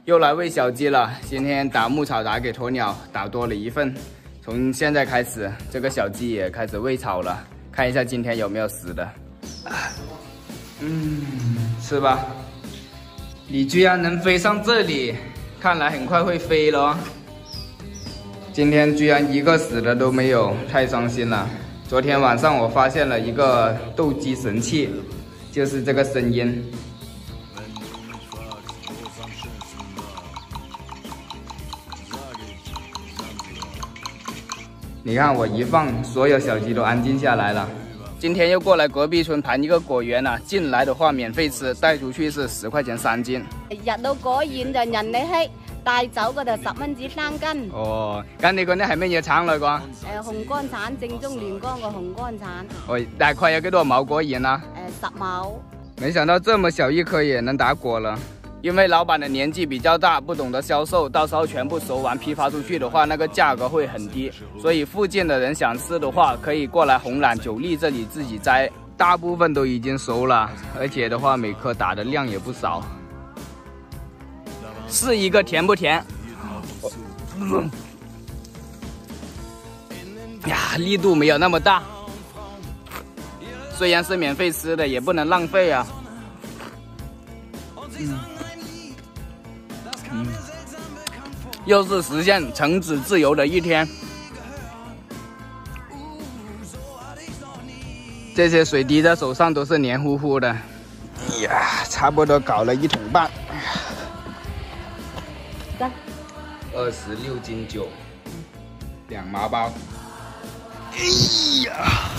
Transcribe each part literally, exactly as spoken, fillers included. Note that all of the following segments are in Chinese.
又来喂小鸡了。今天打牧草打给鸵鸟，打多了一份。从现在开始，这个小鸡也开始喂草了。看一下今天有没有死的。嗯，吃吧。你居然能飞上这里，看来很快会飞了哦。今天居然一个死的都没有，太伤心了。昨天晚上我发现了一个斗鸡神器，就是这个声音。 你看我一放，所有小鸡都安静下来了。今天又过来隔壁村盘一个果園啊，進來的話免費吃，帶出去是十塊錢三斤。 入到果園就人哋稀，帶走嘅就十蚊紙三斤。 哦，咁你嗰啲係乜嘢橙嚟㗎？ 誒紅乾橙，正宗聯江嘅紅乾橙。 哦，大概有幾多畝果園啊？ 誒十畝。 沒想到這麼小一顆也能打果了。 因為老闆的年紀比較大，不懂得銷售，到時候全部熟完批發出去的話，那個價格會很低。所以附近的人想吃的話，可以過來紅欖九粒這裡自己摘。大部分都已經熟了，而且的話每顆打的量也不少。試一個甜不甜？嗯、呀，力度沒有那麼大。雖然是免費吃的，也不能浪費啊。嗯 嗯，又是實現橙子自由的一天。這些水滴在手上都是黏糊糊的。哎呀，差不多搞了一桶半。二十六斤九，兩麻包。哎呀！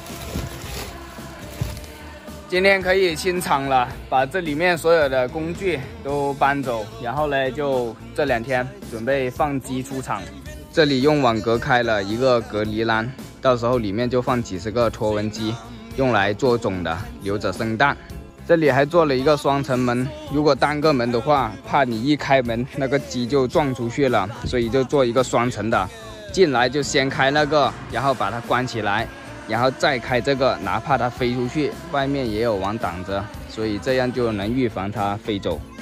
今天可以清場了，把這裡面所有的工具都搬走，然後呢，就這兩天準備放雞出場。這裡用網格開了一個隔離欄，到時候裡面就放幾十個脫紋雞，用來做種的，留着生蛋。這裡還做了一個雙層門，如果單個門的話，怕你一開門那個雞就撞出去了，所以就做一個雙層的。進來就先開那個，然後把它關起來。 然後再開這個，哪怕它飛出去，外面也有網擋着，所以這樣就能預防它飛走。